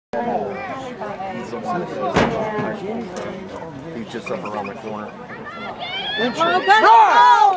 He's the one that he's just up around the corner. Go!